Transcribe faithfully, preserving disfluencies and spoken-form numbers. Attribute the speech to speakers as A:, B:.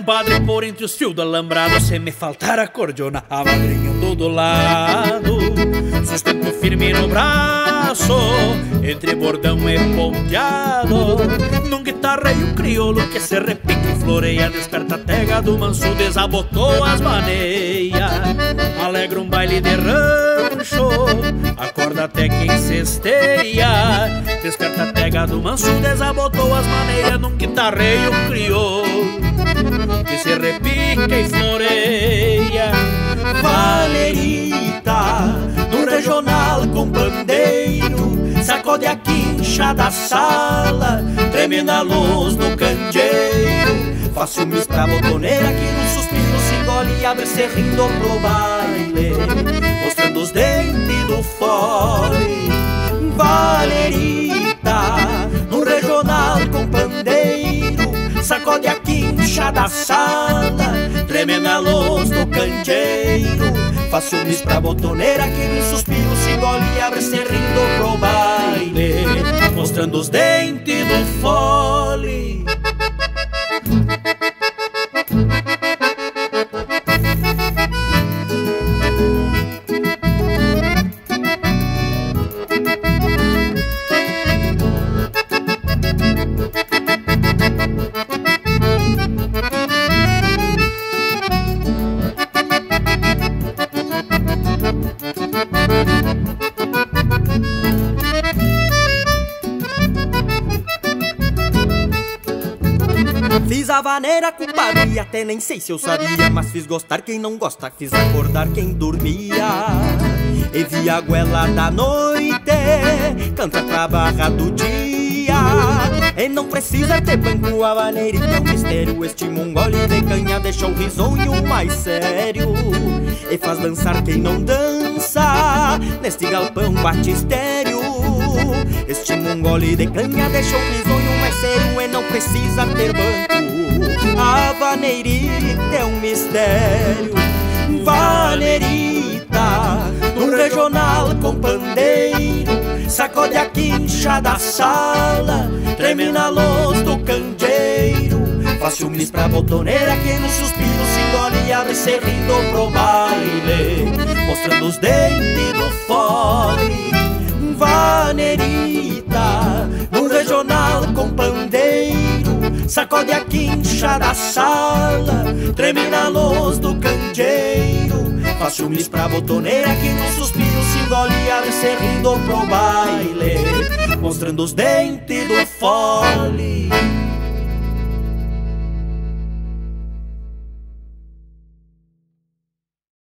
A: compadre, por entre os fios do alambrado. Se me faltar a cordiona, a madrinha ando do lado. Sustento firme no braço, entre bordão e ponteado. Num guitarreio crioulo que se repique e floreia, desperta a tega do manso, desabotou as maneias. Alegra um baile de rancho, acorda até quem cesteia. Desperta a tega do manso, desabotou as maneiras. Num guitarreio crioulo que se repica e floreia. Valerita, no regional com pandeiro, sacode a quincha da sala, treme na luz do candeeiro. Faz ciúmes pra botoneira que no suspiro se engole e abre serrindo pro baile, mostrando os dentes do fole. Valerita, no regional com pandeiro, sacode a quincha da sala, treme na luz do candeeiro. Faz ciúmes pra botoneira que no suspiro se engole e abre serrindo pro baile, mostrando os dentes do fole.
B: Fiz a vaneira, compadre, até nem sei se eu sabia, mas fiz gostar quem não gosta, fiz acordar quem dormia. E vi a goela da noite, canta pra barra do dia. E não precisa ter banco, a vaneira e teu mistério. Este mongole de canha deixa o risonho mais sério e faz dançar quem não dança neste galpão batistério. Este mongole de canha deixa o risonho mais sério e não precisa ter banco. A vaneirita é um mistério. Vaneirita, num regional com pandeiro, sacode a quincha da sala, treme na luz do candeeiro. Faz ciúmes pra botoneira que no suspiro se engole e abre serrindo pro baile, mostrando os dentes do fole. Vaneirita, num regional com pandeiro, sacode a quincha da sala, treme na luz do candeeiro. Faz ciúmes pra botoneira que no suspiro se engole e abre serrindo pro baile, mostrando os dentes do fole.